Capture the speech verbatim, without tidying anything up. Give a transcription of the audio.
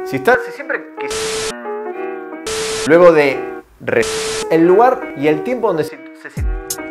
Si estás, si siempre que... Luego de... Re... El lugar y el tiempo donde se... se